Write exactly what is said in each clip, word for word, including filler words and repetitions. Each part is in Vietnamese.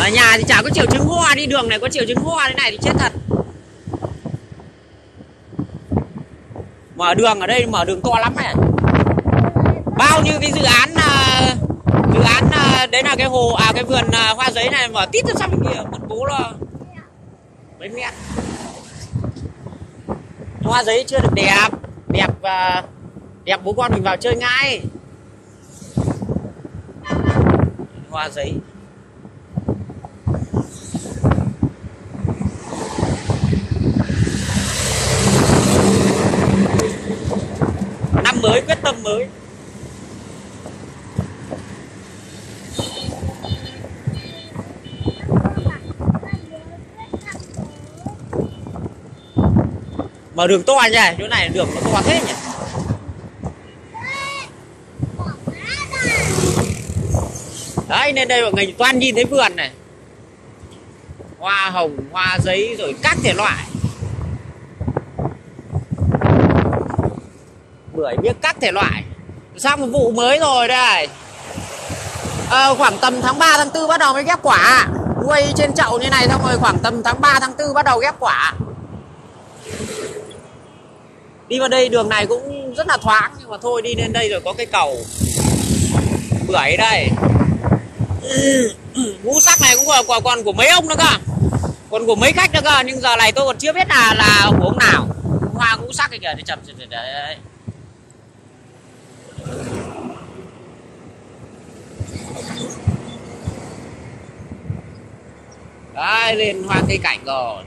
Ở nhà thì chả có triệu chứng ho, đi đường này có triệu chứng ho thế này thì chết thật. Mở đường ở đây, mở đường to lắm này. Bao nhiêu cái dự án dự án đấy là cái hồ à cái vườn hoa giấy này mở tít ra sang bên kia, một bố là mấy mét. Hoa giấy chưa được đẹp, đẹp và đẹp bố con mình vào chơi ngay. Hoa giấy. Năm mới quyết tâm mới. Mở đường to nhỉ, chỗ này đường nó to thế nhỉ. Đấy nên đây mọi người toàn nhìn thấy vườn này. Hoa hồng, hoa giấy rồi các thể loại. Bưởi biết các thể loại. Sang một vụ mới rồi đây. À, khoảng tầm tháng ba tháng tư bắt đầu mới ghép quả. Nuôi trên chậu như này xong rồi khoảng tầm tháng ba tháng tư bắt đầu ghép quả. Đi vào đây đường này cũng rất là thoáng, nhưng mà thôi đi lên đây rồi có cái cầu bưởi đây. Ngũ sắc này cũng còn, còn của mấy ông nữa cơ, còn của mấy khách nữa cơ, nhưng giờ này tôi còn chưa biết là là của ông nào. Hoa ngũ sắc này kìa, để chậm đấy. Đấy, lên hoa cây cảnh rồi.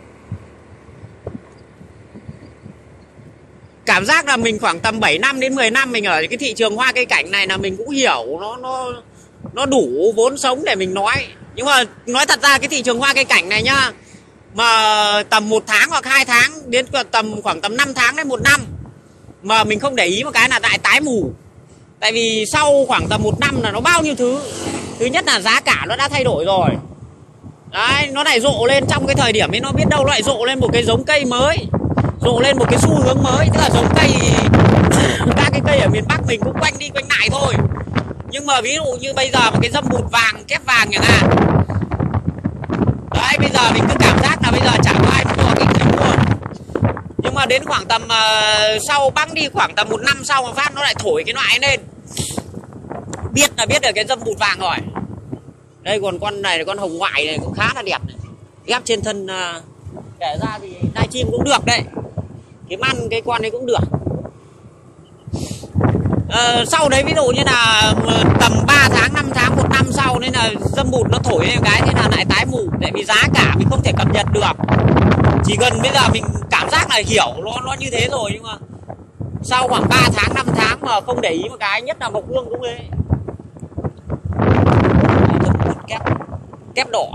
Cảm giác là mình khoảng tầm bảy năm đến mười năm mình ở cái thị trường hoa cây cảnh này là mình cũng hiểu nó nó nó đủ vốn sống để mình nói. Nhưng mà nói thật ra cái thị trường hoa cây cảnh này nhá, mà tầm một tháng hoặc hai tháng đến tầm khoảng tầm năm tháng đến một năm mà mình không để ý một cái là lại tái mù. Tại vì sau khoảng tầm một năm là nó bao nhiêu thứ. Thứ nhất là giá cả nó đã thay đổi rồi. Đấy, nó lại rộ lên trong cái thời điểm ấy, nó biết đâu lại rộ lên một cái giống cây mới, rộ lên một cái xu hướng mới. Tức là giống cây, các cái cây ở miền Bắc mình cũng quanh đi quanh lại thôi. Nhưng mà ví dụ như bây giờ một cái dâm bụt vàng, kép vàng chẳng hạn. Đấy, bây giờ mình cứ cảm giác là bây giờ chả có ai mua cái gì mua. Nhưng mà đến khoảng tầm uh, sau băng đi khoảng tầm một năm sau mà phát nó lại thổi cái loại lên. Biết là biết được cái dâm bụt vàng rồi. Đây còn con này, con hồng ngoại này cũng khá là đẹp này. Ghép trên thân uh, kể ra thì live stream cũng được đấy. Kiếm ăn cái con này cũng được. Uh, sau đấy ví dụ như là tầm ba tháng, năm tháng, một năm sau nên là dâm bụt nó thổi lên cái thế là lại tái mù. Tại vì giá cả mình không thể cập nhật được. Chỉ gần bây giờ mình cảm giác là hiểu nó, nó như thế rồi. Nhưng mà sau khoảng ba tháng, năm tháng mà không để ý một cái, nhất là mộc hương cũng thế. Kép, kép đỏ.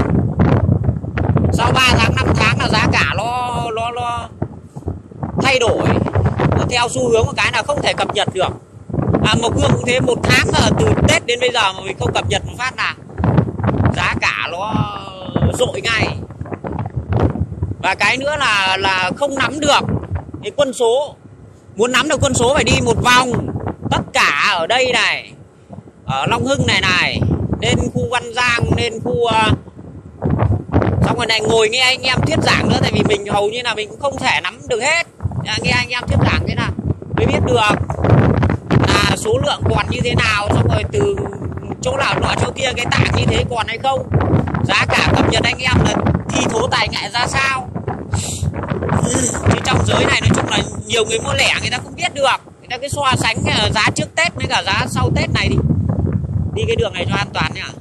Sau ba tháng, năm tháng là giá cả nó, nó, nó thay đổi. Nó theo xu hướng một cái là không thể cập nhật được. À, mộc hương cũng thế, một tháng là từ Tết đến bây giờ mà mình không cập nhật một phát là giá cả nó dội ngay. Và cái nữa là là không nắm được cái quân số. Muốn nắm được quân số phải đi một vòng tất cả ở đây này, ở Long Hưng này này, lên khu Văn Giang, lên khu uh... xong rồi này ngồi nghe anh em thuyết giảng nữa. Tại vì mình hầu như là mình cũng không thể nắm được hết. Nghe anh em thuyết giảng thế nào mới biết được là số lượng còn như thế nào, xong rồi từ chỗ nào nọ chỗ kia cái tảng như thế còn hay không, giá cả cập nhật anh em là thi thố tài nghệ ra sao. Chứ trong giới này nói chung là nhiều người mua lẻ người ta không biết được, người ta cứ so sánh giá trước Tết với cả giá sau Tết này. Đi đi cái đường này cho an toàn nhá.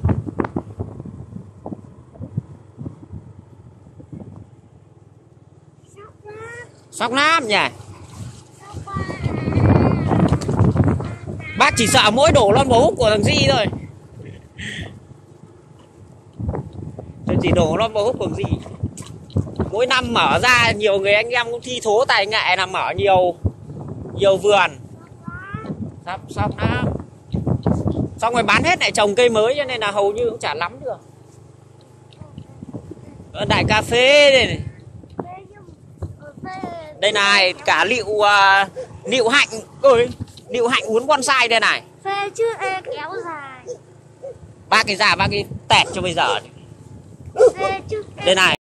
Sóc Nam nhỉ. Bác chỉ sợ mỗi đổ lon bầu húc của thằng Di thôi. Tôi chỉ đổ lon bầu húc của thằng Di. Mỗi năm mở ra nhiều người anh em cũng thi thố tài nghệ là mở nhiều nhiều vườn. Sóc Sóc Nam. Xong rồi bán hết lại trồng cây mới cho nên là hầu như cũng chả lắm được. Đại cà phê đây này. Đây này, cả liệu uh, liệu hạnh. Ơi, liệu hạnh uốn bonsai đây này. Phê chứ e kéo dài. Bác cái già bác cái tẹt cho bây giờ. Đây này.